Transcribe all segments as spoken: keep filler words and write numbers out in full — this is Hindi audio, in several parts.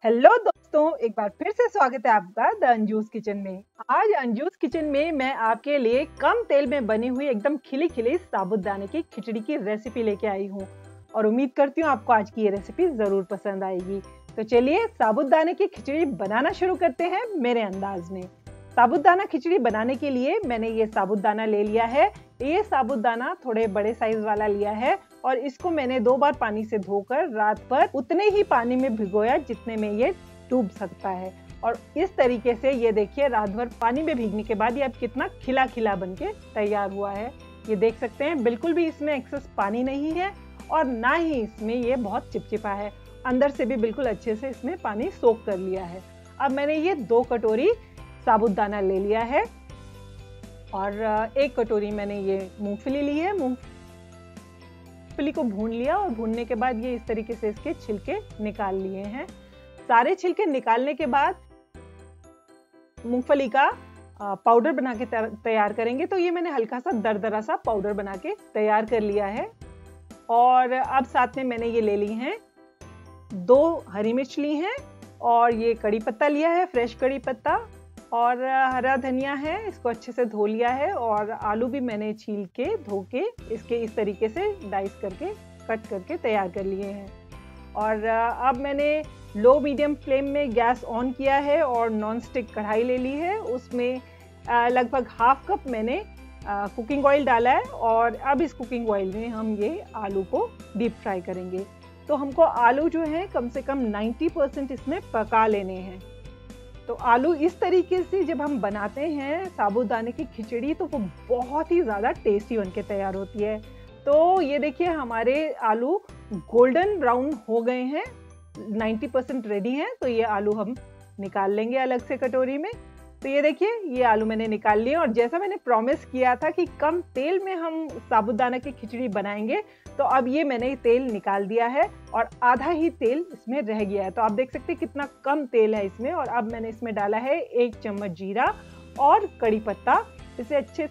हेलो दोस्तों, एक बार फिर से स्वागत है आपका द अंजूस किचन में। आज अंजूस किचन में मैं आपके लिए कम तेल में बनी हुई एकदम खिली खिली साबूदाने की खिचड़ी की रेसिपी लेके आई हूँ और उम्मीद करती हूँ आपको आज की ये रेसिपी ज़रूर पसंद आएगी। तो चलिए साबूदाने की खिचड़ी बनाना शुरू करते हैं मेरे अंदाज में। साबूदाना खिचड़ी बनाने के लिए मैंने ये साबूदाना ले लिया है। ये साबूदाना थोड़े बड़े साइज वाला लिया है और इसको मैंने दो बार पानी से धोकर रात भर उतने ही पानी में भिगोया जितने में ये डूब सकता है। और इस तरीके से ये देखिए रात भर पानी में भीगने के बाद ये अब कितना खिला खिला बनके तैयार हुआ है। ये देख सकते हैं बिल्कुल भी इसमें एक्सेस पानी नहीं है और ना ही इसमें ये बहुत चिपचिपा है। अंदर से भी बिल्कुल अच्छे से इसमें पानी सोख कर लिया है। अब मैंने ये दो कटोरी साबूदाना ले लिया है और एक कटोरी मैंने ये मूंगफली ली है। मूंगफली को भून लिया और भूनने के बाद ये इस तरीके से इसके छिलके निकाल लिए हैं। सारे छिलके निकालने के बाद मूंगफली का पाउडर बना के तैयार करेंगे। तो ये मैंने हल्का सा दरदरा सा पाउडर बना के तैयार कर लिया है। और अब साथ में मैंने ये ले ली हैं दो हरी मिर्च ली हैं और ये कड़ी पत्ता लिया है, फ्रेश कड़ी पत्ता, और हरा धनिया है, इसको अच्छे से धो लिया है। और आलू भी मैंने छील के धो के इसके इस तरीके से डाइस करके कट करके तैयार कर लिए हैं। और अब मैंने लो मीडियम फ्लेम में गैस ऑन किया है और नॉन स्टिक कढ़ाई ले ली है। उसमें लगभग हाफ कप मैंने कुकिंग ऑयल डाला है और अब इस कुकिंग ऑयल में हम ये आलू को डीप फ्राई करेंगे। तो हमको आलू जो है कम से कम नब्बे परसेंट इसमें पका लेने हैं। तो आलू इस तरीके से जब हम बनाते हैं साबूदाने की खिचड़ी तो वो बहुत ही ज़्यादा टेस्टी बनके तैयार होती है। तो ये देखिए हमारे आलू गोल्डन ब्राउन हो गए हैं, नब्बे परसेंट रेडी हैं। तो ये आलू हम निकाल लेंगे अलग से कटोरी में। तो ये देखिए ये आलू मैंने निकाल लिए और जैसा मैंने प्रॉमिस किया था कि कम तेल में हम साबूदाना की खिचड़ी बनाएंगे, तो अब ये मैंने तेल निकाल दिया है और आधा ही तेल इसमें रह गया है। तो आप देख सकते हैं कितना कम तेल है इसमें। और अब मैंने इसमें डाला है एक चम्मच जीरा और कड़ी पत्ता। इसे अच्छे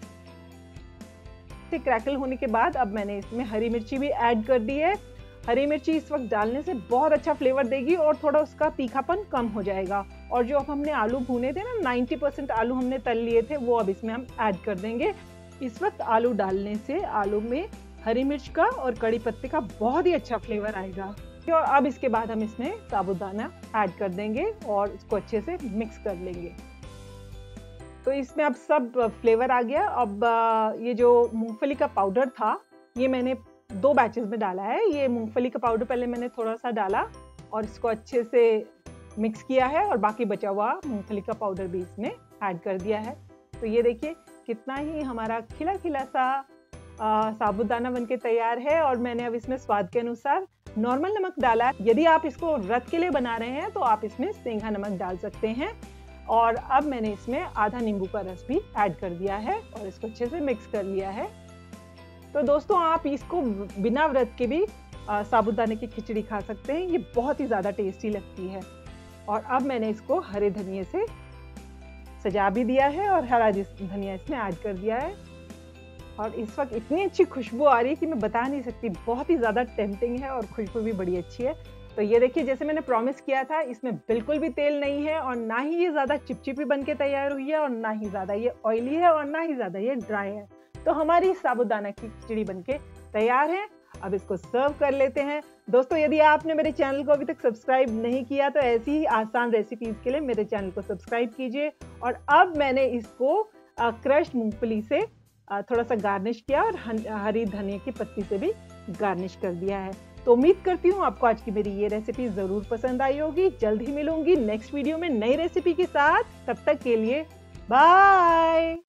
से क्रैकल होने के बाद अब मैंने इसमें हरी मिर्ची भी ऐड कर दी है। हरी मिर्ची इस वक्त डालने से बहुत अच्छा फ्लेवर देगी और थोड़ा उसका तीखापन कम हो जाएगा। और जो अब हमने आलू भुने थे ना, नब्बे परसेंट आलू हमने तल लिए थे, वो अब इसमें हम ऐड कर देंगे। इस वक्त आलू डालने से आलू में हरी मिर्च का और कड़ी पत्ते का बहुत ही अच्छा फ्लेवर आएगा। और अब इसके बाद हम इसमें साबूदाना ऐड कर देंगे और इसको अच्छे से मिक्स कर लेंगे। तो इसमें अब सब फ्लेवर आ गया। अब ये जो मूंगफली का पाउडर था ये मैंने दो बैचेस में डाला है। ये मूंगफली का पाउडर पहले मैंने थोड़ा सा डाला और इसको अच्छे से मिक्स किया है और बाकी बचा हुआ मूंगफली का पाउडर भी इसमें ऐड कर दिया है। तो ये देखिए कितना ही हमारा खिला खिला सा साबूदाना बनके तैयार है। और मैंने अब इसमें स्वाद के अनुसार नॉर्मल नमक डाला है। यदि आप इसको व्रत के लिए बना रहे हैं तो आप इसमें सेंधा नमक डाल सकते हैं। और अब मैंने इसमें आधा नींबू का रस भी ऐड कर दिया है और इसको अच्छे से मिक्स कर लिया है। तो दोस्तों आप इसको बिना व्रत के भी साबूदाने की खिचड़ी खा सकते हैं। ये बहुत ही ज़्यादा टेस्टी लगती है। और अब मैंने इसको हरे धनिए से सजा भी दिया है और हरा धनिया इसमें ऐड कर दिया है। और इस वक्त इतनी अच्छी खुशबू आ रही है कि मैं बता नहीं सकती, बहुत ही ज़्यादा टेम्पटिंग है और खुशबू भी बड़ी अच्छी है। तो ये देखिए जैसे मैंने प्रॉमिस किया था, इसमें बिल्कुल भी तेल नहीं है और ना ही ये ज़्यादा चिपचिपी बन के तैयार हुई है और ना ही ज़्यादा ये ऑयली है और ना ही ज़्यादा ये ड्राई है। तो हमारी साबूदाना की खिचड़ी बनके तैयार है। अब इसको सर्व कर लेते हैं। दोस्तों यदि आपने मेरे चैनल को अभी तक सब्सक्राइब नहीं किया तो ऐसी ही आसान रेसिपीज के लिए मेरे चैनल को सब्सक्राइब कीजिए। और अब मैंने इसको क्रश्ड मूंगफली से आ, थोड़ा सा गार्निश किया और हरी धनिया की पत्ती से भी गार्निश कर दिया है। तो उम्मीद करती हूँ आपको आज की मेरी ये रेसिपी ज़रूर पसंद आई होगी। जल्द ही मिलूंगी नेक्स्ट वीडियो में नई रेसिपी के साथ। तब तक के लिए बाय।